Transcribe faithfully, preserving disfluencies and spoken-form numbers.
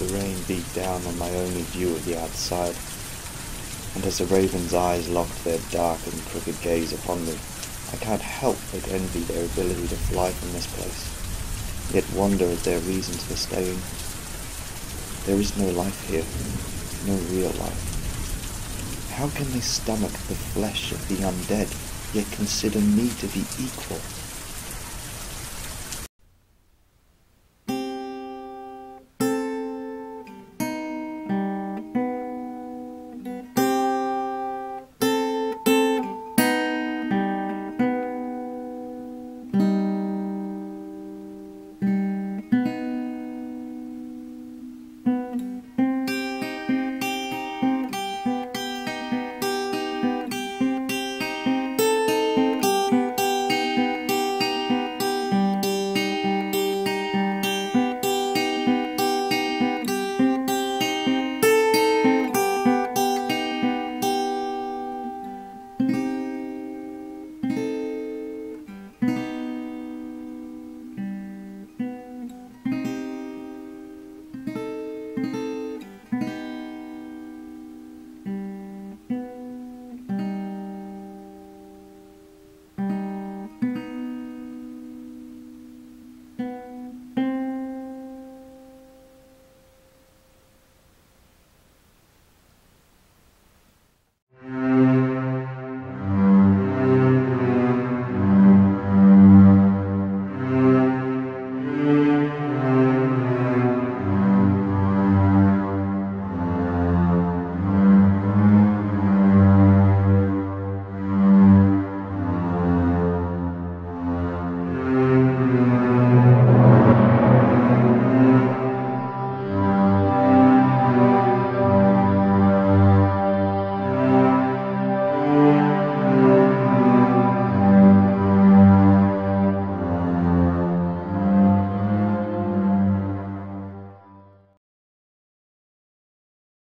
The rain beat down on my only view of the outside, and as the raven's eyes locked their dark and crooked gaze upon me, I can't help but envy their ability to fly from this place, yet wonder at their reasons for staying. There is no life here, no real life. How can they stomach the flesh of the undead, yet consider me to be equal?